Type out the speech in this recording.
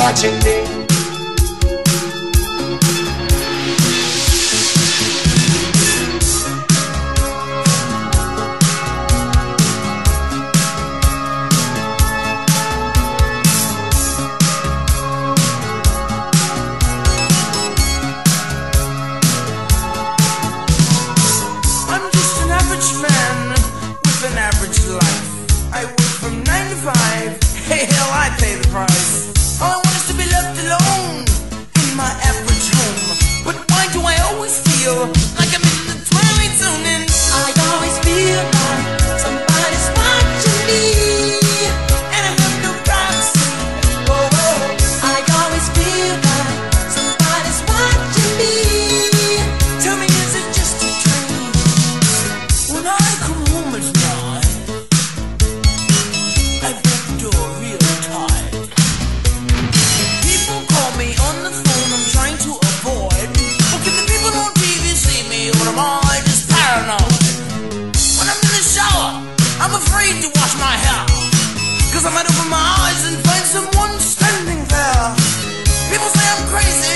watching me. Man with an average life. I work from 9 to 5. Hey, hell, I pay the price. All I want is to be left alone in my average home. But why do I always feel like I'm in the twilight zone? And I always feel like somebody's watching me, and I have no privacy. Oh, oh. I always feel like somebody's watching me. Tell me, is it just a dream? When I come home at night, I break the door real tight. People call me on the phone, I'm trying to avoid. But can the people on TV see me, or am I just paranoid? When I'm in the shower, I'm afraid to wash my hair, 'cause I might open my eyes and find someone standing there. People say I'm crazy,